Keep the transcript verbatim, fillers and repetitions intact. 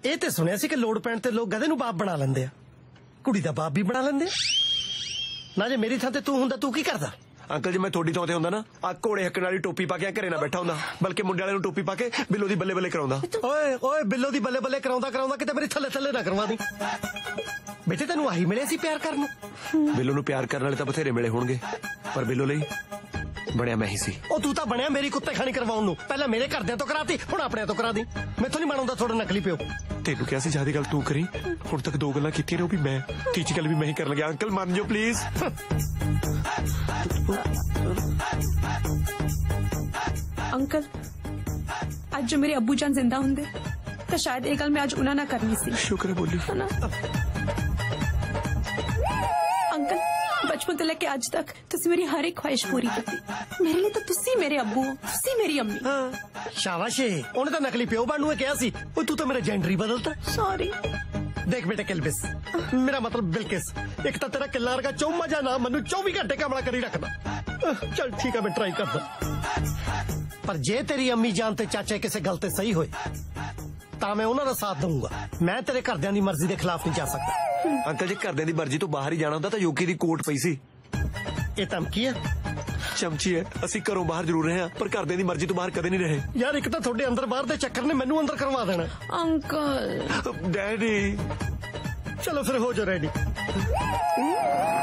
ਇਹ ਤੇ ਸੁਣਿਆ ਸੀ ਕਿ ਲੋੜ ਪੈਣ ਤੇ ਲੋਕ ਗਧੇ ਨੂੰ ਬਾਪ ਬਣਾ ਲੈਂਦੇ ਆ, ਕੁੜੀ ਦਾ ਬਾਪ ਵੀ ਬਣਾ ਲੈਂਦੇ ਆ ਨਾ। ਜੇ ਮੇਰੀ ਥਾਂ ਤੇ ਤੂੰ ਹੁੰਦਾ ਤੂੰ ਕੀ ਕਰਦਾ? अंकल जी मैं थोड़ी थां ते हुंदा ना आ घोड़े हक्कण वाली टोपी पा के घरे ना बैठा हुंदा, बल्कि मुंडे वाले नूं टोपी पा के बिल्लो दी बल्ले बल्ले कराउंदा। ओए ओए बिल्लो दी बल्ले बल्ले कराउंदा कराउंदा किते मेरी थल्ले थल्ले ना करवा दी। बेटे तेनू आही मिले सी प्यार करन नूं। बिल्लो नूं प्यार करन वाले तां बथेरे मिले होणगे, पर बिल्लो लई बनया मैं ही सी। ओ तू तां बनया मेरी कुत्ते खानी करवाउण नूं। पहला मेरे घरदियां तो कराती, हुण अपने तो करा दी। मैथों नहीं बनाउंदा थोड़ा नकली पिओ। तेनू क्या सी ज्यादा गल तू करी, हुण तक दो गल्लां कीतियां ने, ओ भी मैं तीजी गल भी मैं ही करन लग्या। अंकल मान जाओ प्लीज। अंकल आज जो मेरे अब्बू जान जिंदा होंगे तो शायद ये गल मैं आज उन्हें ना करनी सी। शुक्र है बोली है ना? अंकल बचपन तो लेके आज तक तुसी मेरी हर एक ख्वाहिश पूरी की। मेरे लिए तो तुसी मेरे अब्बू हो, तुसी मेरी अम्मी। हाँ, शाबाश है। उन्हें तो नकली प्यो बनू क्या सी? तू तो मेरा जेंडर ही बदलता। सॉरी। देख बेटे किलबिस, मेरा मतलब बिल्किस, एक तो तेरा किल्ला वर्गा चौमा जा ना मनु चौबीस घंटे कमला करी रखना। चल ठीक है मैं ट्राई करदा, पर जे तेरी अम्मी जान ते चाचे किसी गल ते सही होए तां मैं उन्हां दा साथ दूंगा। मैं तेरे घरदियां दी मर्जी दे खिलाफ नहीं जा सकता। अंकल जी घरदियां दी मर्जी तो बाहर ही जाना हुंदा तां योगी दी कोट पई सी। ये धमकी है? चमची है। असीं घरों बाहर जरूर रहे हां पर घरदियां दी मर्जी तो बाहर कदे नहीं रहे। यार एक तो थोड़े अंदर बाहर दे चक्कर ने मैनू अंदर करवा देना। अंकल डैडी चलो फिर हो जाओ रेडी।